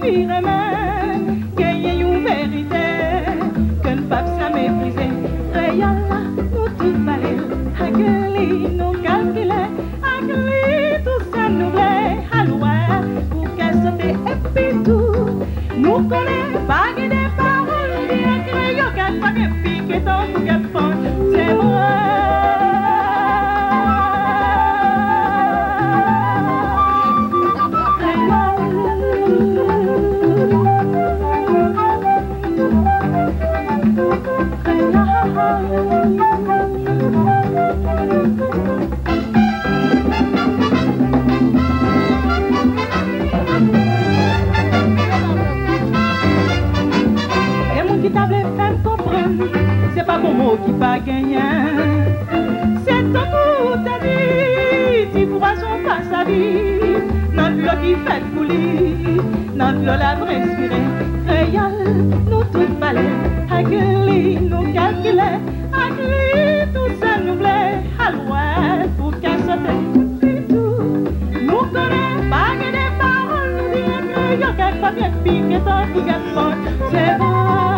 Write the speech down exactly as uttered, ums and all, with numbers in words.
pire même, gagner une vérité, que le pape s'a méprisé. Créole, nous tous valés, à gueuler, nous calculer, à gueuler, tout ça nous blé, à l'ouest, pour qu'elle saute et puis tout. Nous connaissons pas des paroles, bien créole, qu'elle pas qu'elle pique, tant pour qu'elle fonde, c'est vrai. C'est pas bon mot qui pas gagné. C'est ton coup ta vie, si poisson pas sa vie. Notre l'eau qui fait couler, notre l'eau la respirer. Créole, nous tous balais, à gueuler, nous calculer, à gueuler, tout ça nous blé, à l'ouest, pour qu'elle saute et tout. Nous connaissons pas des paroles, bien que y'a qu'elle pas bien piqué, tant qu'il y a pas, c'est vrai.